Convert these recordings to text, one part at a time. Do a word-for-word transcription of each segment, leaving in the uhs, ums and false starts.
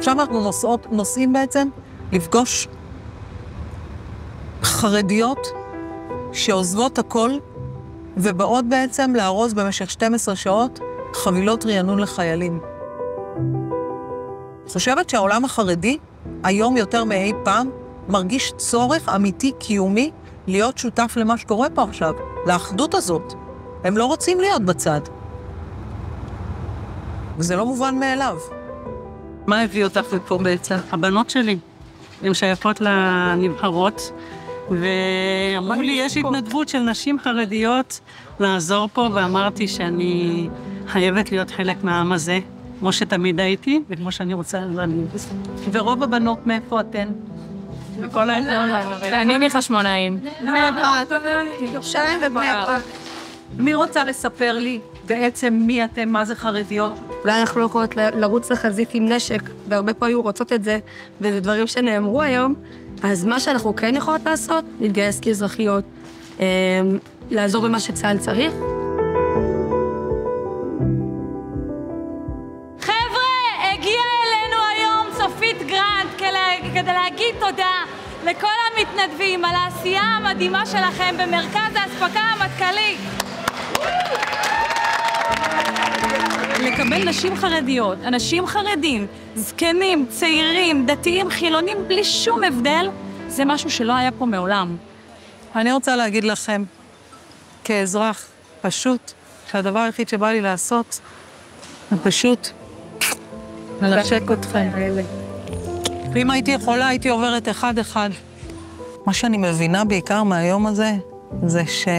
עכשיו אנחנו נוסעות, נוסעים בעצם לפגוש חרדיות שעוזבות הכל, ובאות בעצם לארוז במשך שתים עשרה שעות חבילות רענון לחיילים. אני חושבת שהעולם החרדי, היום יותר מאי פעם, מרגיש צורך אמיתי קיומי להיות שותף למה שקורה פה עכשיו, לאחדות הזאת. הם לא רוצים להיות בצד. וזה לא מובן מאליו. מה הביא אותך לפה בעצם? הבנות שלי, הן שייכות לנבחרות, ואמרו לי, יש התנדבות של נשים חרדיות לעזור פה, ואמרתי שאני חייבת להיות חלק מהעם הזה, כמו שתמיד הייתי, וכמו שאני רוצה להגיד. ורוב הבנות מאיפה אתן? וכל האזור. אני מחשמונאים. ירושלים ובני ברק. מי רוצה לספר לי בעצם מי אתם, מה זה חרדיות? אולי אנחנו לא יכולות לרוץ לחזית עם נשק, והרבה פה היו רוצות את זה, וזה דברים שנאמרו היום, אז מה שאנחנו כן יכולות לעשות, להתגייס כאזרחיות, לעזור במה שצה"ל צריך. חבר'ה, הגיעה אלינו היום צופית גרנט כדי להגיד תודה לכל המתנדבים על העשייה המדהימה שלכם במרכז האספקה המטכ"לי. לקבל נשים חרדיות, אנשים חרדים, זקנים, צעירים, דתיים, חילונים, בלי שום הבדל, זה משהו שלא היה פה מעולם. אני רוצה להגיד לכם, כאזרח, פשוט, שהדבר היחיד שבא לי לעשות, זה פשוט לנשק אתכם. ואם הייתי יכולה, הייתי עוברת אחד-אחד. מה שאני מבינה בעיקר מהיום הזה, זה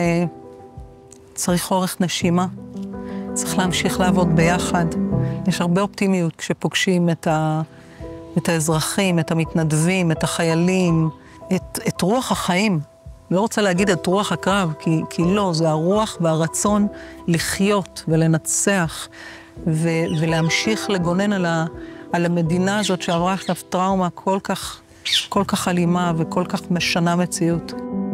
שצריך אורך נשימה. צריך להמשיך לעבוד ביחד. יש הרבה אופטימיות כשפוגשים את, ה... את האזרחים, את המתנדבים, את החיילים, את, את רוח החיים. לא רוצה להגיד את רוח הקרב, כי, כי לא, זה הרוח והרצון לחיות ולנצח, ו... ולהמשיך לגונן על, ה... על המדינה הזאת שעברה עכשיו טראומה כל כך, כל כך אלימה וכל כך משנה מציאות.